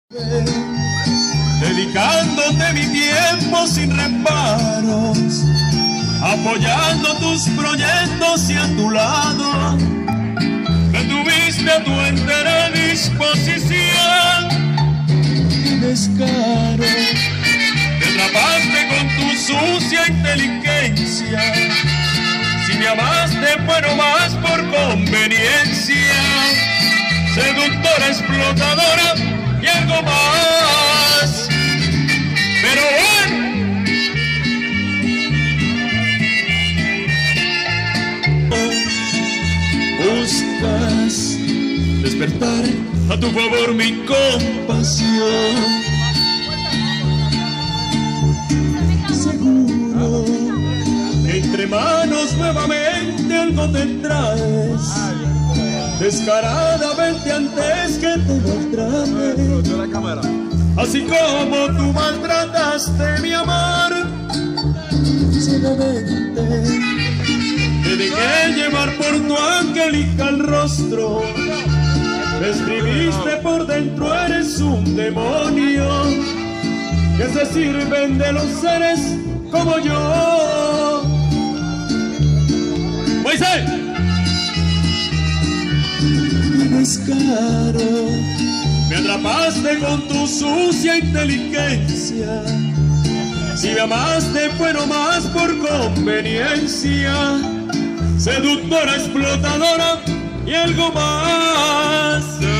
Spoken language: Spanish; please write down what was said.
Dedicándote mi tiempo sin reparos, apoyando tus proyectos y a tu lado me tuviste a tu entera disposición. Y descaro, te atrapaste con tu sucia inteligencia. Si me amaste fue nomás por conveniencia, seductora, explotadora y algo más. Pero buscas despertar a tu favor mi compasión. Seguro que entre manos nuevamente algo te traes, descaradamente antes que te maltrate. Así como tú maltrataste mi amor, ciegamente te dejé llevar por tu angelical rostro. Me escribiste por dentro, eres un demonio que se sirven de los seres como yo. ¡Moisés! Descaro, me atrapaste con tu sucia inteligencia. Si me amaste fue nomás por conveniencia, seductora, explotadora y algo más.